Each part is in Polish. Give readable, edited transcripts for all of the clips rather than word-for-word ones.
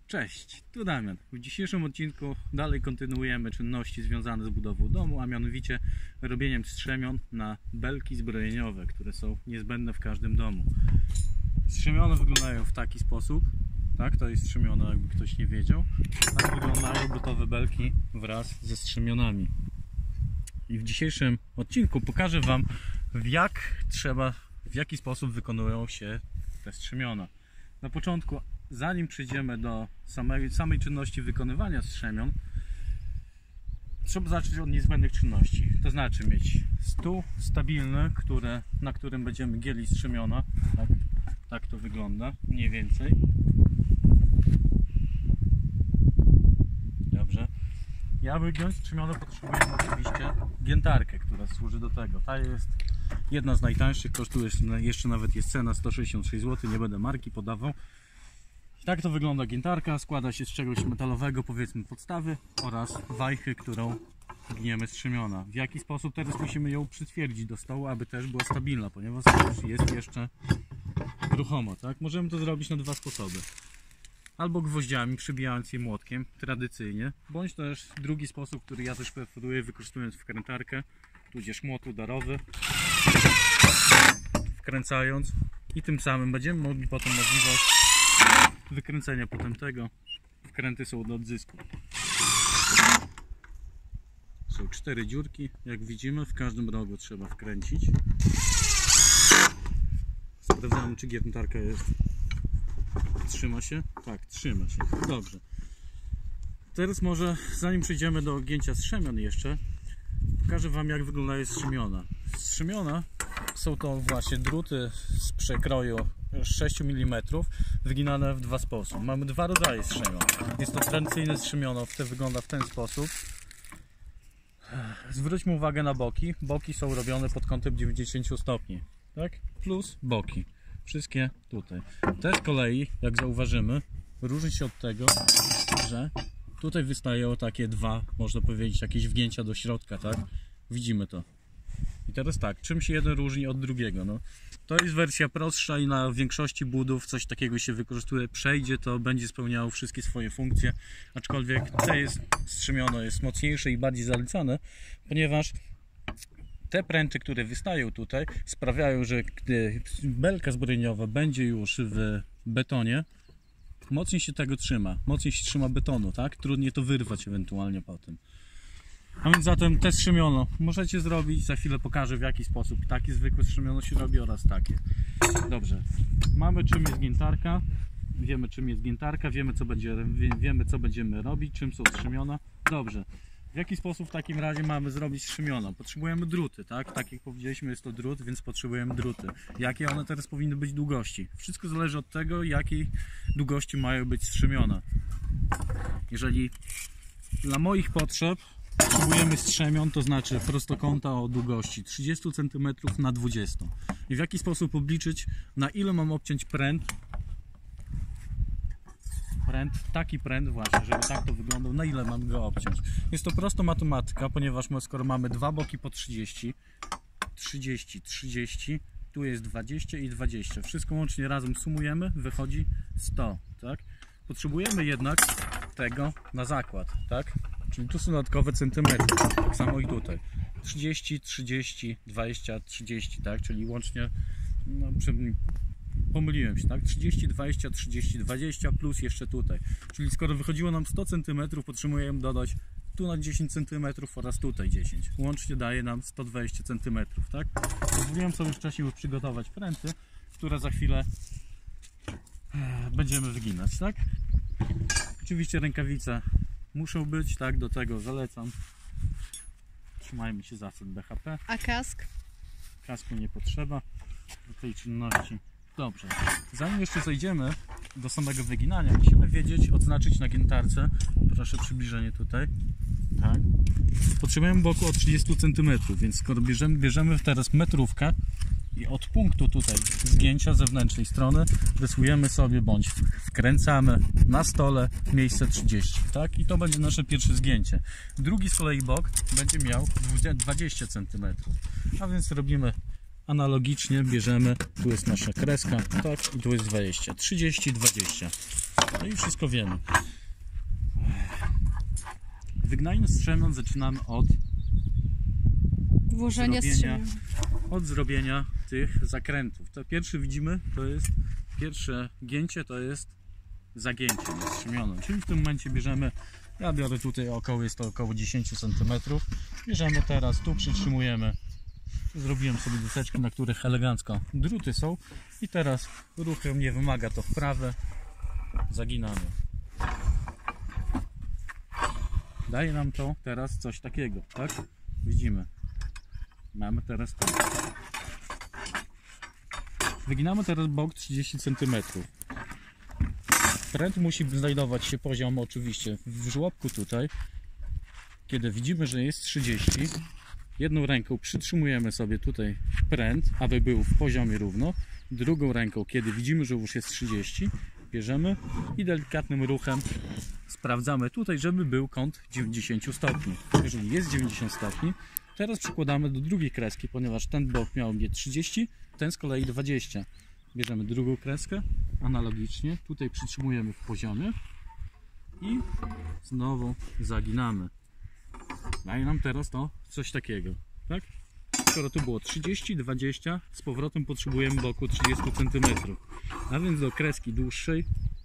Cześć, tu Damian. W dzisiejszym odcinku dalej kontynuujemy czynności związane z budową domu, a mianowicie robieniem strzemion na belki zbrojeniowe, które są niezbędne w każdym domu. Strzemiona wyglądają w taki sposób, tak, to jest strzemiona, jakby ktoś nie wiedział. Tak wyglądają gotowe belki wraz ze strzemionami. I w dzisiejszym odcinku pokażę Wam, w jaki sposób wykonują się te strzemiona. Na początku, zanim przejdziemy do samej czynności wykonywania strzemion, trzeba zacząć od niezbędnych czynności. To znaczy mieć stół stabilny, na którym będziemy gięli strzemiona. Tak to wygląda, mniej więcej. Dobrze. Aby giąć strzemiona, potrzebujemy oczywiście giętarkę, która służy do tego. Ta jest jedna z najtańszych, kosztuje jeszcze nawet jest cena 166 zł, nie będę marki podawał. Tak to wygląda giętarka, składa się z czegoś metalowego, powiedzmy podstawy, oraz wajchy, którą gniemy strzemiona. W jaki sposób teraz musimy ją przytwierdzić do stołu, aby też była stabilna, ponieważ jest jeszcze ruchomo, tak? Możemy to zrobić na dwa sposoby. Albo gwoździami, przybijając je młotkiem, tradycyjnie, bądź też drugi sposób, który ja też preferuję, wykorzystując wkrętarkę, tudzież młot udarowy, wkręcając, i tym samym będziemy mogli potem możliwość wykręcenia potem tego. Wkręty są do odzysku. Są 4 dziurki, jak widzimy, w każdym rogu trzeba wkręcić. Sprawdzamy, czy giętarka trzyma się? Tak, trzyma się. Dobrze. Teraz może, zanim przejdziemy do gięcia strzemion jeszcze, pokażę Wam, jak wyglądają strzemiona. Strzemiona są to właśnie druty z przekroju 6 mm wyginane w dwa sposoby. Mamy dwa rodzaje strzemion. Jest to tradycyjne strzemiono, wygląda w ten sposób. Zwróćmy uwagę na boki. Boki są robione pod kątem 90 stopni. Tak? Plus boki. Wszystkie tutaj. Te z kolei, jak zauważymy, różni się od tego, że tutaj wystają takie dwa, można powiedzieć, jakieś wgięcia do środka, tak? Widzimy to. I teraz tak, czym się jeden różni od drugiego? No, to jest wersja prostsza i na większości budów coś takiego się wykorzystuje. Przejdzie to, będzie spełniało wszystkie swoje funkcje, aczkolwiek strzemiono jest mocniejsze i bardziej zalecane, ponieważ te pręty, które wystają tutaj, sprawiają, że gdy belka zbrojeniowa będzie już w betonie, mocniej się tego trzyma, mocniej się trzyma betonu, tak? Trudniej to wyrwać ewentualnie potem. A więc zatem te strzemiono możecie zrobić, za chwilę pokażę, w jaki sposób takie zwykłe strzemiono się robi oraz takie. Dobrze, mamy, czym jest giętarka, wiemy, czym jest giętarka, wiemy co będziemy robić, czym są strzemiona. Dobrze. W jaki sposób w takim razie mamy zrobić strzemiona? Potrzebujemy druty, tak? Tak jak powiedzieliśmy, jest to drut, więc potrzebujemy druty. Jakie one teraz powinny być długości? Wszystko zależy od tego, jakiej długości mają być strzemiona. Jeżeli dla moich potrzeb potrzebujemy strzemion, to znaczy prostokąta o długości 30 cm na 20. I w jaki sposób obliczyć, na ile mam obciąć pręt, taki pręt właśnie, żeby tak to wyglądał, na ile mam go obciąć. Jest to prosta matematyka, ponieważ skoro mamy dwa boki po 30, 30, tu jest 20 i 20. Wszystko łącznie razem sumujemy, wychodzi 100, tak? Potrzebujemy jednak tego na zakład, tak? Czyli tu są dodatkowe centymetry, tak samo i tutaj. 30, 20, 30, tak? Czyli łącznie, no, pomyliłem się, tak? 30, 20, 30, 20 plus jeszcze tutaj. Czyli skoro wychodziło nam 100 cm, potrzebujemy dodać tu na 10 cm oraz tutaj 10. Łącznie daje nam 120 cm, tak? Pozwoliłem sobie wcześniej przygotować pręty, które za chwilę będziemy wyginać, tak? Oczywiście rękawice muszą być, tak? Do tego zalecam. Trzymajmy się zasad BHP. A kask? Kasku nie potrzeba do tej czynności. Dobrze, zanim jeszcze zejdziemy do samego wyginania, musimy wiedzieć, odznaczyć na giętarce, proszę przybliżenie tutaj, tak? Potrzebujemy boku o 30 cm, więc skoro bierzemy teraz metrówkę i od punktu tutaj zgięcia zewnętrznej strony rysujemy sobie bądź wkręcamy na stole miejsce 30, tak? I to będzie nasze pierwsze zgięcie. Drugi z kolei bok będzie miał 20 cm, a więc robimy analogicznie, bierzemy, tu jest nasza kreska, tak, i tu jest 20, 30, 20. No i wszystko wiemy. Wygnając strzemion zaczynamy od włożenia strzemion. Od zrobienia tych zakrętów. To pierwszy widzimy, to jest pierwsze gięcie, to jest zagięcie strzemionem. Czyli w tym momencie bierzemy, ja biorę tutaj jest to około 10 cm. Bierzemy teraz, tu przytrzymujemy. Zrobiłem sobie deseczki, na których elegancko druty są. I teraz ruchem nie wymaga to wprawy. Zaginamy. Daje nam to teraz coś takiego, tak? Widzimy. Mamy teraz to. Wyginamy teraz bok 30 cm. Pręt musi znajdować się poziom oczywiście w żłobku tutaj. Kiedy widzimy, że jest 30, jedną ręką przytrzymujemy sobie tutaj pręt, aby był w poziomie równo. Drugą ręką, kiedy widzimy, że już jest 30, bierzemy i delikatnym ruchem sprawdzamy tutaj, żeby był kąt 90 stopni. Jeżeli jest 90 stopni, teraz przykładamy do drugiej kreski, ponieważ ten bok miał mieć 30, ten z kolei 20. Bierzemy drugą kreskę, analogicznie, tutaj przytrzymujemy w poziomie i znowu zaginamy. Daje nam teraz to coś takiego, tak? Skoro tu było 30, 20, z powrotem potrzebujemy boku 30 cm. A więc do kreski dłuższej,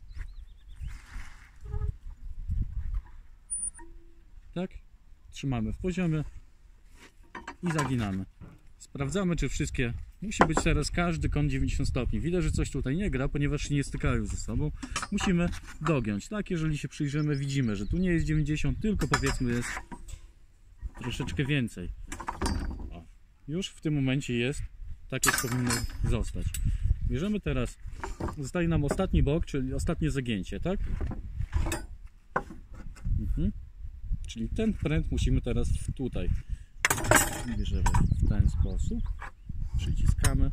tak? Trzymamy w poziomie i zaginamy. Sprawdzamy, czy wszystkie. Musi być teraz każdy kąt 90 stopni. Widać, że coś tutaj nie gra, ponieważ się nie stykają ze sobą. Musimy dogiąć. Tak, jeżeli się przyjrzymy, widzimy, że tu nie jest 90, tylko powiedzmy jest troszeczkę więcej. O, już w tym momencie jest, tak jak powinno zostać. Bierzemy teraz, zostaje nam ostatni bok, czyli ostatnie zagięcie, tak? Czyli ten pręt musimy teraz tutaj. Bierzemy w ten sposób, przyciskamy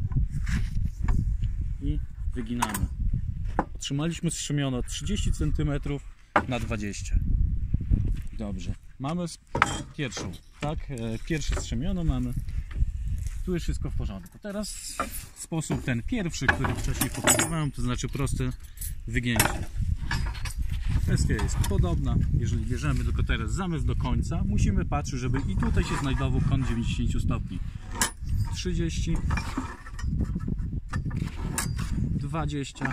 i wyginamy. Otrzymaliśmy strzemiona 30 cm na 20. Dobrze, mamy pierwszą, tak? Pierwsze strzemiono mamy. Tu jest wszystko w porządku. Teraz sposób ten pierwszy, który wcześniej pokazywałem, to znaczy proste wygięcie. Kwestia jest podobna, jeżeli bierzemy tylko teraz zamysł do końca, musimy patrzeć, żeby i tutaj się znajdował kąt 90 stopni. 30, 20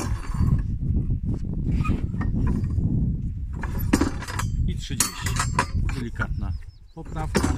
i 30. Delikatna poprawka.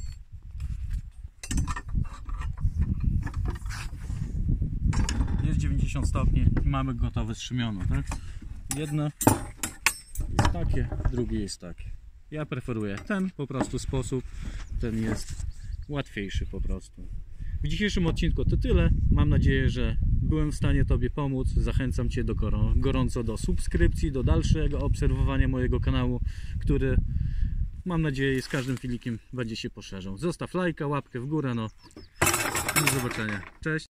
Jest 90 stopni i mamy gotowe strzemiono, tak? Jedno jest takie, drugie jest takie. Ja preferuję ten po prostu sposób, ten jest łatwiejszy po prostu. W dzisiejszym odcinku to tyle. Mam nadzieję, że byłem w stanie Tobie pomóc. Zachęcam Cię gorąco do subskrypcji, do dalszego obserwowania mojego kanału, który mam nadzieję z każdym filmikiem będzie się poszerzał. Zostaw lajka, łapkę w górę, no. Do zobaczenia. Cześć.